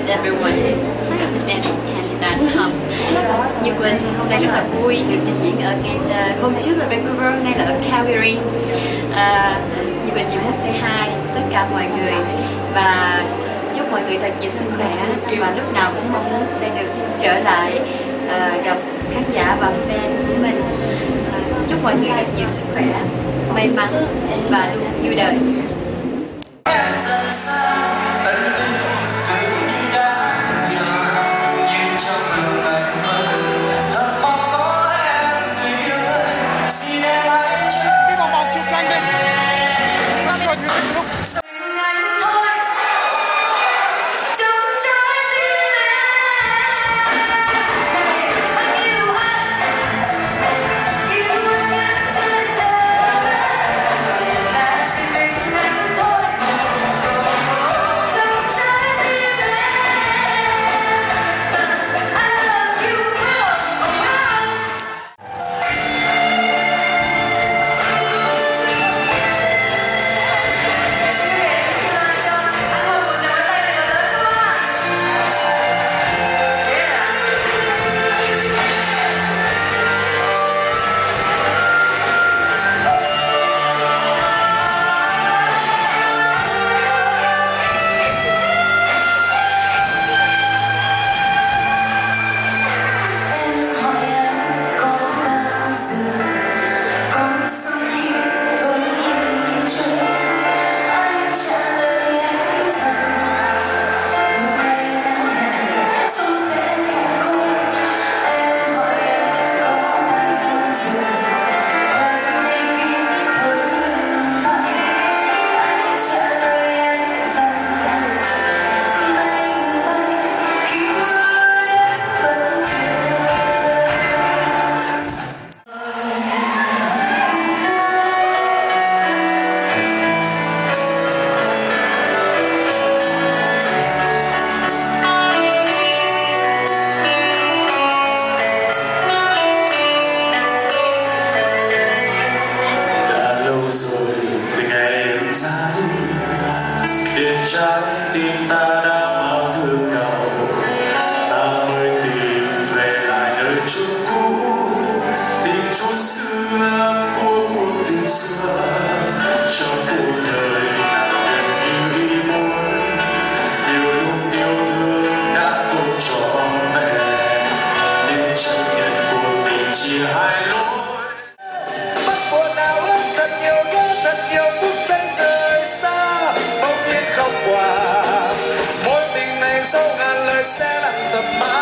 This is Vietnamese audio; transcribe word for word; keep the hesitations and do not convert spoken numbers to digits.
everyone and Canada come. Nhu Nguyen hôm nay rất là vui được trình diễn ở uh, hôm trước là Vancouver, hôm nay là ở Calgary. Uh, Nhu Nguyen chỉ muốn say hi tất cả mọi người và chúc mọi người thật nhiều sức khỏe và lúc nào cũng mong muốn sẽ được trở lại uh, gặp khán giả và fan của mình. Uh, chúc mọi người được nhiều sức khỏe, may mắn và luôn vui đời. Trái tim ta đã mang thương đau, ta mới tìm về lại nơi chốn cũ, tìm chốn xưa của cuộc tình xưa. Trong cuộc đời nào gần như ý muốn, nhiều lúc yêu thương đã không trọn vẹn, nên chấp nhận cuộc tình chia hai lối. Bắt buồn nào ước thật nhiều nhớ thật nhiều phút giây rời xa, bỗng nhiên không qua. Mối tình này sau ngàn lời sẽ lặng thầm mãi.